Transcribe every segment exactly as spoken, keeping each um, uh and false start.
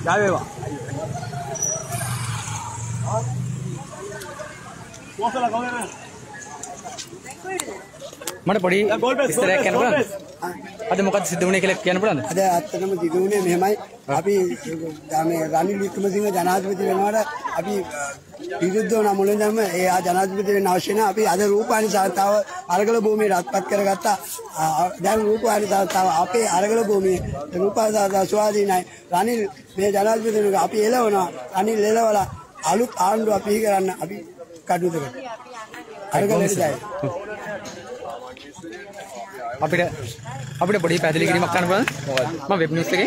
ජය වේවා. මොකද කවුද? මට පොඩි විස්තරයක් කියන්න පුළුවන්ද? අද මොකක්ද සිද්ධ වුණේ කියලා කියන්න පුළුවන්ද? අද ඇත්තටම සිදු වුණේ මෙහෙමයි. අපි මේ රනිල් වික්‍රමසිංහ ජනාධිපති වෙනවට අපි විරුද්ධ වුණා මුලින්ම ඒ ජනාධිපති වෙන්න අවශ්‍ය නැහැ. අපි අද රූපවාහිනී සංස්ථාව අරගල භූමියට අත්පත් කරගත්තා. දැන් රූපවාහිනී සංස්ථාව අපේ අරගල භූමියේ රූපවාහිනී සංස්ථාව ස්වාධීනයි. රනිල් මේ ජනාධිපති වෙනක අපි එළවනවා. රනිල් එළවලා අලුත් ආණ්ඩුවක් පිහි කරන්න අපි කටයුතු කරනවා. අරගලෙට ජය. අපිට අපිට පොඩි පැහැදිලි කිරීමක් කරන්න බලන්න. මම වෙබ් නිවුස්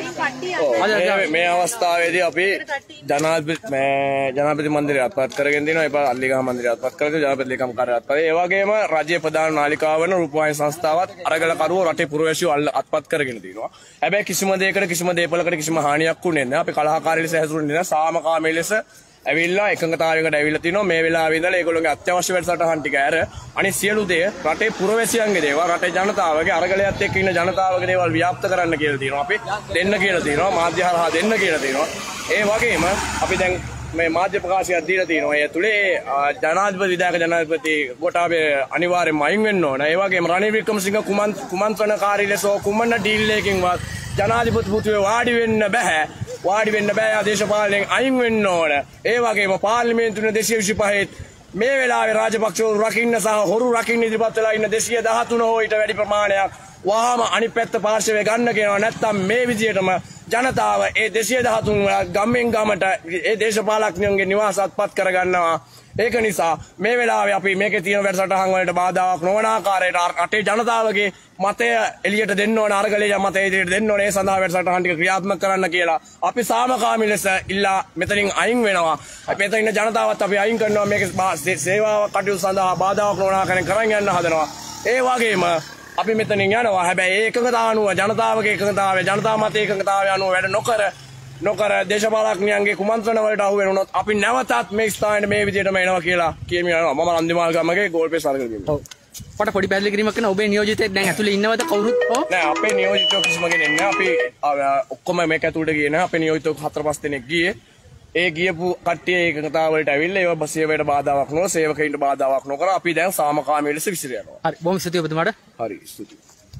එකේ මේ අවස්ථාවේදී අපි ජනාධිපති මේ ජනාධිපති මන්දිරය අත්පත් කරගෙන දිනවා. ඒ පාර අල්ලිගහ මන්දිරය අත්පත් කරගෙන ජනාධිපති ලේකම් කාර්යාලය අත්පත්. ඒ වගේම රාජ්‍ය ප්‍රධාන නාලිකාව වන රූපවාහිනී සංස්ථාවත් අරගල කරුවෝ රටේ පුරවැසියෝ අත්පත් කරගෙන දිනවා. හැබැයි කිසිම දෙයකට කිසිම දේපලකට කිසිම හානියක් වුණේ නැහැ. අපි කලහකාරී ලෙස හැසිරුනේ නැහැ. සාමකාමී ලෙස ඇවිල්ලා එකඟතාවයකට ඇවිල්ලා තිනවා. මේ වෙලාවේ ඉඳලා ඒගොල්ලෝගේ අත්‍යවශ්‍ය වැඩසටහන් ටික ඇර අනිත් සියලු දේ රටේ පුරවැසියන්ගේ දේවල් රටේ ජනතාවගේ අරගලයත් එක්ක ඉන්න ජනතාවගේ දේවල් ව්‍යාප්ත කරන්න කියලා තියෙනවා. අපි දෙන්න කියලා තියෙනවා. මාධ්‍ය හරහා දෙන්න කියලා තියෙනවා. ඒ වගේම අපි දැන් මේ මාධ්‍ය ප්‍රකාශයක් දීලා තියෙනවා. ඒ ඇතුලේ ජනාධිපති විධායක ජනාධිපති ගෝඨාභය අනිවාර්යයෙන්ම අයින් වෙන්න ඕන. ඒ වගේම රනිල් වික්‍රමසිංහ කුමන්ත්‍රණකාරී ලෙස කුමන ඩීල් එකකින්වත් ජනාධිපති පුතුවේ වාඩි වෙන්න බෑ. වාඩි වෙන්න බෑ. දේශපාලනයෙන් අයින් වෙන්න ඕන. ඒ වගේම පාර්ලිමේන්තුවේ දෙසිය විසිපහේ මේ වෙලාවේ රාජපක්ෂවරු රකින්න සහ හොරු රකින්න ඉදිරිපත් වෙලා ඉන්න දෙසිය දහතුන හෝ ඊට වැඩි ප්‍රමාණයක් වහාම අනිත් පැත්ත පාර්ශවයේ ගන්න කියනවා. නැත්තම් මේ විදියටම ජනතාව ඒ දෙසිය දහතුන් ගම්ෙන් ගමට ඒ දේශපාලඥයන්ගේ නිවාස අත්පත් කරගන්නවා. ඒක නිසා මේ වෙලාවේ අපි මේකේ තියෙන වැඩසටහන් වලට බාධාවක් නොවන ආකාරයට රටේ ජනතාවගේ මතය එළියට දෙන්න ඕන. අරගලයේ මතය එළියට දෙන්න ඕන. ඒ සඳහා වැඩසටහන් ටික ක්‍රියාත්මක කරන්න කියලා අපි සාමකාමී ලෙස ඉල්ලා මෙතනින් අයින් වෙනවා. අපි මෙතන ඉන්න ජනතාවත් අපි අයින් කරනවා. මේකේ සේවාව කටයුතු සඳහා බාධාවක් නොවන ආකාරයෙන් කරන් යන්න හදනවා. ඒ වගේම අපි මෙතනින් යනවා. හැබැයි ඒ එකඟතාව අනුව ජනතාවගේ එකඟතාවය ජනතා මතයේ එකඟතාවය අනුව වැඩ නොකර නොකර දේශපාලඥයන්ගේ කුමන්ත්‍රණ වලට අහු වෙනොත් අපි නැවතත් මේ ස්ථානයේ මේ විදිහටම එනවා කියලා කියමින් යනවා. මම රන්දිමාල් ගමගේ ගෝල්පේ සරගල ගිහින්. ඔව්. මට පොඩි පැහැදිලි කිරීමක් කරන්න. ඔබේ නියෝජිතයෙක් දැන් ඇතුලේ ඉන්නවද කවුරුත්? ඔව්. නෑ අපේ නියෝජිතයෝ කිසිම කෙනෙක් නෑ. අපි ඔක්කොම මේක ඇතුළට ගියේ නෑ. අපේ නියෝජිතයෝ හතර පහ දෙනෙක් ගියේ. ඒ ගියපු කට්ටිය ඒකතාව වලට ඇවිල්ලා ඒව සේවයට බාධාවක් නොව සේවකයින්ට බාධාවක් නොකර අපි දැන් සාමකාමී ලෙස විසිර යනවා. හරි. බොහොම ස්තුතියි ඔබතුමාට. හරි ස්තුතියි.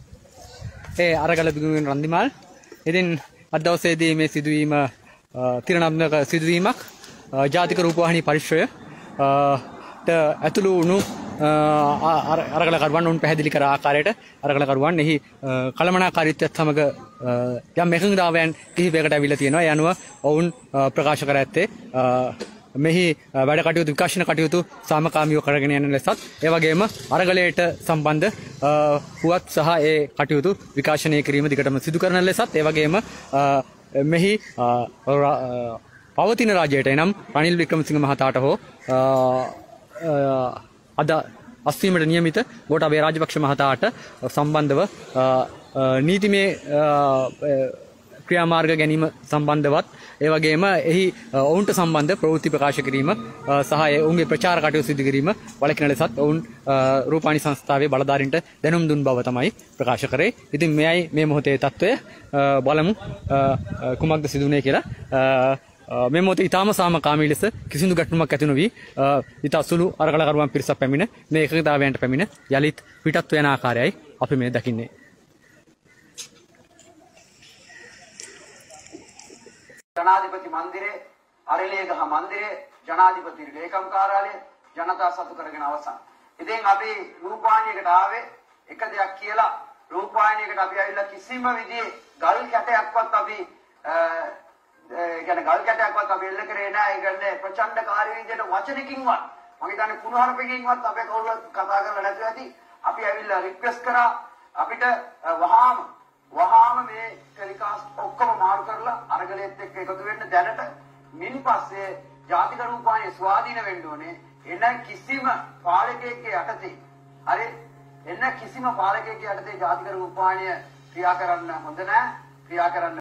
ඒ අරගල බිගුවෙන් රන්දිමාල්. ඉතින් අද දවසේදී මේ සිදුවීම තිරනම්නක සිදුවීමක් ජාතික රූපවාහිනී පරිශ්‍රය ට ඇතුළු වුණු අරගල කරුවන් උන් පැහැදිලි කර ආකාරයට අරගල කරුවන් එහි කළමනාකාරීත්වයත් සමග යම් එකඟතාවයන් කිහිපයකට ඇවිල්ලා තියෙනවා. ඒ අනුව ඔවුන් ප්‍රකාශ කර ඇත්තේ මෙහි වැඩ කටයුතු විකාශන කටයුතු සාමකාමීව කරගෙන යන ලෙසත් ඒ වගේම අරගලයට සම්බන්ධ පුවත් සහ ඒ කටයුතු විකාශනය කිරීම දිගටම සිදු කරන ලෙසත් ඒ වගේම මෙහි පවතින රාජ්‍යයට එනම් රනිල් වික්‍රමසිංහ මහතාට හෝ අද අස්වීමට නියමිත ගෝඨාභය රාජපක්ෂ මහතාට සම්බන්ධව නීතිමය ක්‍රියාමාර්ග ගැනීම සම්බන්ධවත් ඒ වගේම එහි ඔවුන්ට සම්බන්ධ ප්‍රවෘත්ති ප්‍රකාශ කිරීම සහ ඔවුන්ගේ ප්‍රචාර කටයුතු සිදු කිරීම වළකින ලෙසත් ඔවුන් රූපවාහිනී සංස්ථාවේ බලධාරීන්ට දැනුම් දුන් බව තමයි ප්‍රකාශ කරේ. ඉතින් මෙයයි මේ මොහොතේ තත්ත්වය. බලමු කුමක්ද සිදුුනේ කියලා. මේ මොහොතේ ඊටාම සාමකාමී ලෙස කිසිදු ගැටලුමක් ඇති නොවි ඊට සුළු අරගල කරුවන් පිරිසක් පැමිණ මේ එකඟතාවයන්ට පැමිණ යලිත් පිටත් වෙන ආකාරයයි අපි මේ දකින්නේ. ජනාධිපති මන්දිරේ අරලියගහ මන්දිරේ ජනාධිපති ලේකම් කාර්යාලය ජනතා සතු කරගෙන අවසන්. ඉතින් අපි රූපවාහිනියකට ආවේ එක දෙයක් කියලා රූපවාහිනියකට අපි ඇවිල්ලා කිසිම විදිහේ ගල් කැටයක්වත් අපි ඒ කියන්නේ ගල් කැටයක්වත් අපි එල්ල කරේ නැහැ. ඒ කියන්නේ ප්‍රචණ්ඩකාරී විදිහට වචනකින්වත් මම හිතන්නේ කුණුහරුපකින්වත් අපේ කවුරුත් කතා කරලා නැතුව ඇති. අපි ඇවිල්ලා රික්වෙස්ට් කරා අපිට වහාම වහාම මේ ටෙලිකාස්ට් ඔක්කොම මාරු කරලා අරගලයේත් එක්ක එකතු වෙන්න දැනට මින් පස්සේ ජාතික රූපවාහිනිය ස්වාධීන වෙන්න ඕනේ. එන කිසිම පාලකයෙක්ගේ යටතේ හරි එන කිසිම පාලකයෙක්ගේ යටතේ ජාතික රූපවාහිනිය ක්‍රියා කරන්න හොඳ නැහැ. ක්‍රියා කරන්න